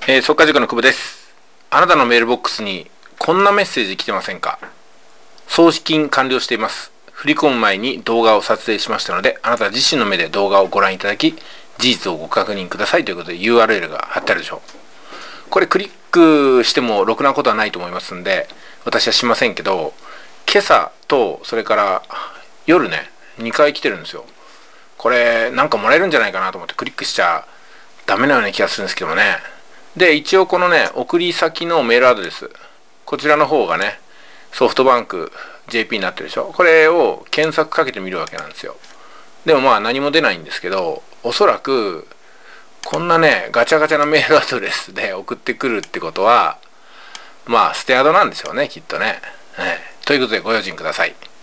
速稼塾の久保です。あなたのメールボックスにこんなメッセージ来てませんか？送金完了しています。振り込む前に動画を撮影しましたので、あなた自身の目で動画をご覧いただき、事実をご確認くださいということで URL が貼ってあるでしょう。これクリックしてもろくなことはないと思いますんで、私はしませんけど、今朝とそれから夜ね、2回来てるんですよ。これなんかもらえるんじゃないかなと思ってクリックしちゃダメなような気がするんですけどもね。で、一応このね、送り先のメールアドレス、こちらの方がね、ソフトバンク JP になってるでしょ。これを検索かけてみるわけなんですよ。でもまあ何も出ないんですけど、おそらくこんなね、ガチャガチャなメールアドレスで送ってくるってことは、まあステアドなんでしょうね、きっとね。ということでご用心ください。